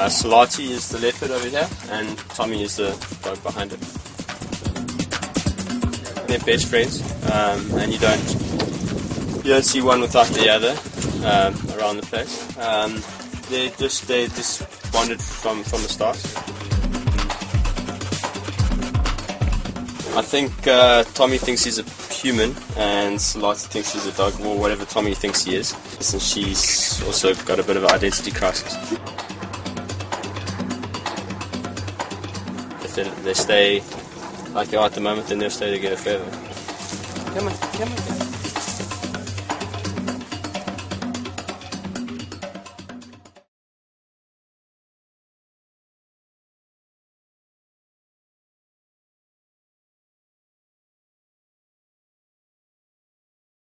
Salati is the leopard over here, and Tommy is the dog behind him. They're best friends, and you don't see one without the other around the place. They just bonded from the start. I think Tommy thinks he's a human, and Salati thinks he's a dog, or whatever Tommy thinks he is, since she's also got a bit of an identity crisis. If they stay like they are at the moment, then they'll stay together forever. Come on, come on.